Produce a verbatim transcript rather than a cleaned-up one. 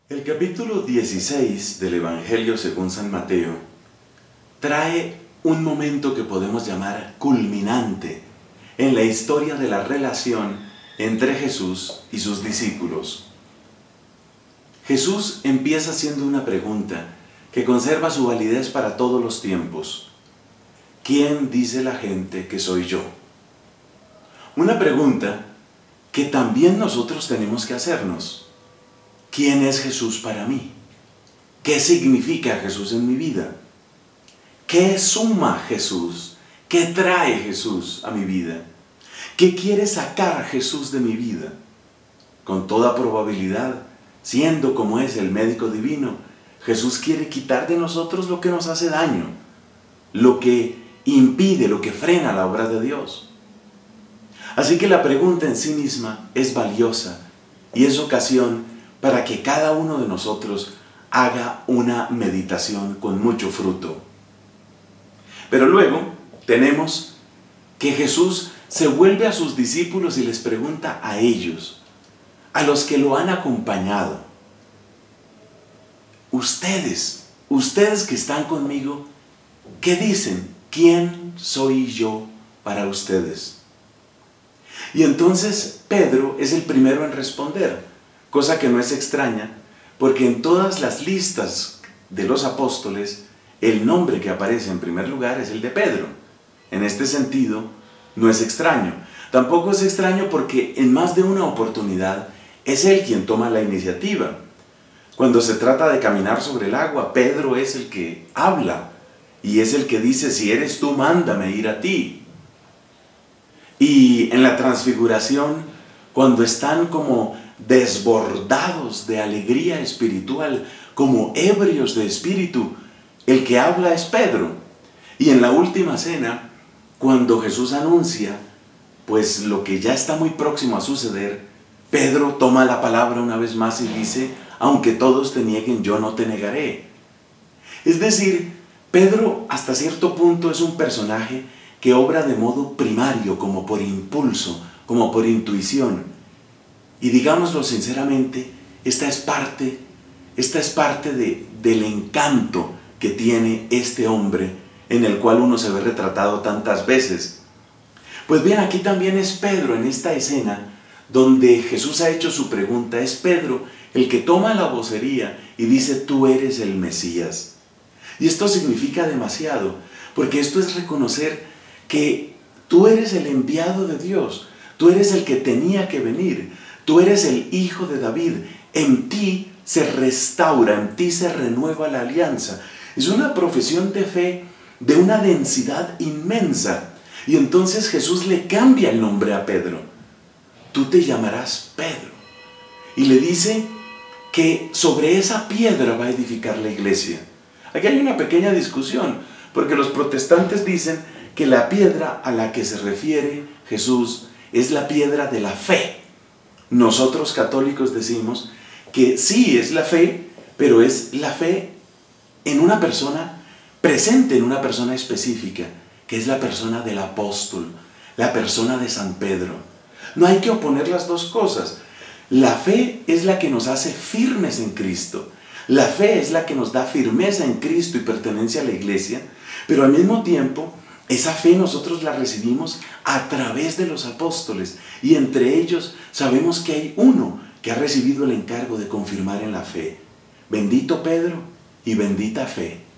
El capítulo dieciséis del Evangelio según San Mateo trae un momento que podemos llamar culminante en la historia de la relación entre Jesús y sus discípulos. Jesús empieza haciendo una pregunta que conserva su validez para todos los tiempos. ¿Quién dice la gente que soy yo? Una pregunta que también nosotros tenemos que hacernos. ¿Quién es Jesús para mí? ¿Qué significa Jesús en mi vida? ¿Qué suma Jesús? ¿Qué trae Jesús a mi vida? ¿Qué quiere sacar Jesús de mi vida? Con toda probabilidad, siendo como es el médico divino, Jesús quiere quitar de nosotros lo que nos hace daño, lo que impide, lo que frena la obra de Dios. Así que la pregunta en sí misma es valiosa y es ocasión para que cada uno de nosotros haga una meditación con mucho fruto. Pero luego tenemos que Jesús se vuelve a sus discípulos y les pregunta a ellos, a los que lo han acompañado: ustedes, ustedes que están conmigo, ¿qué dicen? ¿Quién soy yo para ustedes? Y entonces Pedro es el primero en responder, cosa que no es extraña, porque en todas las listas de los apóstoles, el nombre que aparece en primer lugar es el de Pedro. En este sentido, no es extraño. Tampoco es extraño porque en más de una oportunidad es él quien toma la iniciativa. Cuando se trata de caminar sobre el agua, Pedro es el que habla y es el que dice: si eres tú, mándame ir a ti. Y en la transfiguración, cuando están como desbordados de alegría espiritual, como ebrios de espíritu, el que habla es Pedro. Y en la última cena, cuando Jesús anuncia pues lo que ya está muy próximo a suceder, Pedro toma la palabra una vez más y dice: aunque todos te nieguen, yo no te negaré. Es decir, Pedro hasta cierto punto es un personaje que obra de modo primario, como por impulso, como por intuición. Y digámoslo sinceramente, esta es parte, esta es parte de, del encanto que tiene este hombre en el cual uno se ve retratado tantas veces. Pues bien, aquí también es Pedro en esta escena donde Jesús ha hecho su pregunta. Es Pedro el que toma la vocería y dice: tú eres el Mesías. Y esto significa demasiado, porque esto es reconocer que tú eres el enviado de Dios, tú eres el que tenía que venir, tú eres el hijo de David, en ti se restaura, en ti se renueva la alianza. Es una profesión de fe de una densidad inmensa. Y entonces Jesús le cambia el nombre a Pedro. Tú te llamarás Pedro. Y le dice que sobre esa piedra va a edificar la iglesia. Aquí hay una pequeña discusión, porque los protestantes dicen que la piedra a la que se refiere Jesús es la piedra de la fe. Nosotros católicos decimos que sí es la fe, pero es la fe en una persona, presente en una persona específica, que es la persona del apóstol, la persona de San Pedro. No hay que oponer las dos cosas. La fe es la que nos hace firmes en Cristo. La fe es la que nos da firmeza en Cristo y pertenencia a la iglesia, pero al mismo tiempo esa fe nosotros la recibimos a través de los apóstoles, y entre ellos sabemos que hay uno que ha recibido el encargo de confirmar en la fe. Bendito Pedro y bendita fe.